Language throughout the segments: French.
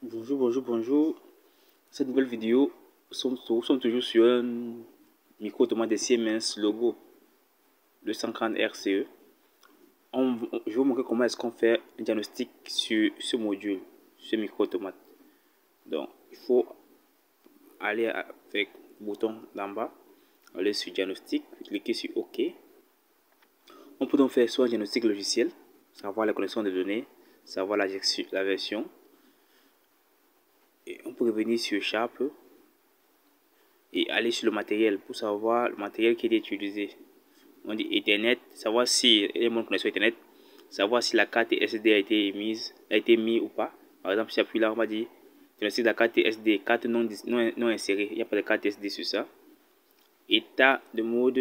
Bonjour. Cette nouvelle vidéo, nous sommes toujours sur un micro automate de Siemens logo 230 RCE. Je vais vous montrer comment est-ce qu'on fait un diagnostic sur ce module, ce micro automate. Donc, il faut aller avec le bouton d'en bas, aller sur diagnostic, cliquer sur OK. On peut donc faire soit un diagnostic logiciel, savoir la connexion des données, savoir la version. Et on peut revenir sur Sharp et aller sur le matériel pour savoir le matériel qui est utilisé. On dit Ethernet, savoir si il y a une connexion Ethernet, savoir si la carte SD a été mise ou pas. Par exemple, si j'appuie là, on va dire diagnostic de la carte SD, carte non insérée, il n'y a pas de carte SD sur ça. État de mode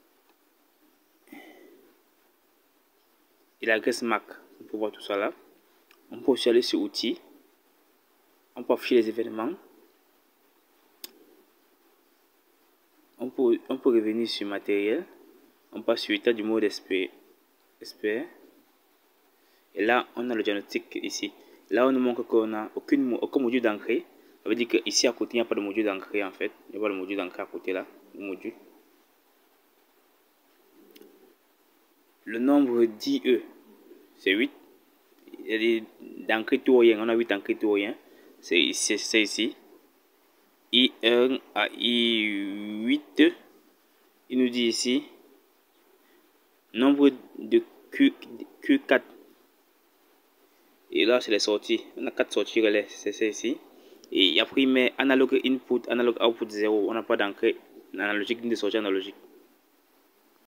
et l'adresse MAC, on peut voir tout ça là. On peut aussi aller sur outils, on peut afficher les événements. On peut revenir sur matériel, on passe sur état du mode expert. Et là, on a le diagnostic ici. Là, on nous montre qu'on n'a aucun module d'ancré. Ça veut dire qu'ici à côté, il n'y a pas de module d'ancré en fait. Il n'y a pas de module d'ancré à côté là. Le module. Le nombre d'IE, c'est 8. Il y a d'ancré tout rien. On a 8 ancrés tout rien. C'est ici. I1 à I8. Il nous dit ici nombre de Q4. Et là, c'est les sorties. On a 4 sorties relais, c'est ça ici. Et après, il met analogue input, analogue output 0. On n'a pas d'entrée analogique ni de sortie analogique.